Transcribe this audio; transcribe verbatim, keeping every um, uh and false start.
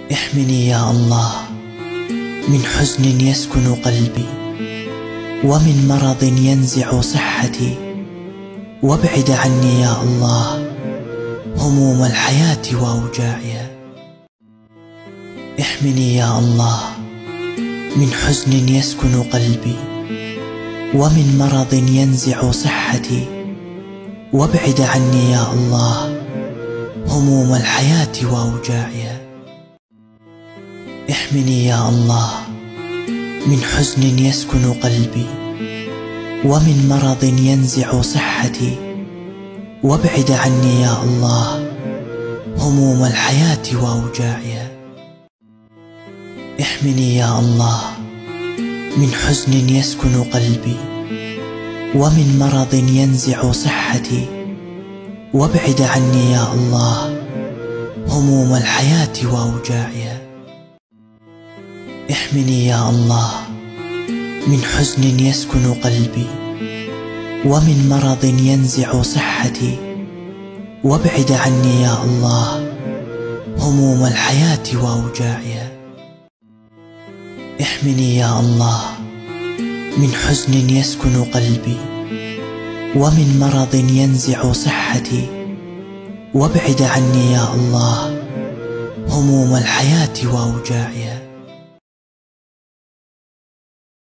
احمني يا الله من حزن يسكن قلبي، ومن مرض ينزع صحتي، وابعد عني يا الله هموم الحياة وأوجاعها. احمني يا الله من حزن يسكن قلبي، ومن مرض ينزع صحتي، وابعد عني يا الله هموم الحياة وأوجاعها. احمني يا الله من حزن يسكن قلبي، ومن مرض ينزع صحتي، وابعد عني يا الله هموم الحياة وأوجاعها. احمني يا الله من حزن يسكن قلبي، ومن مرض ينزع صحتي، وابعد عني يا الله هموم الحياة وأوجاعها. احمني يا الله من حزن يسكن قلبي، ومن مرض ينزع صحتي، وابعد عني يا الله هموم الحياة وأوجاعها. احمني يا الله من حزن يسكن قلبي، ومن مرض ينزع صحتي، وابعد عني يا الله هموم الحياة وأوجاعها.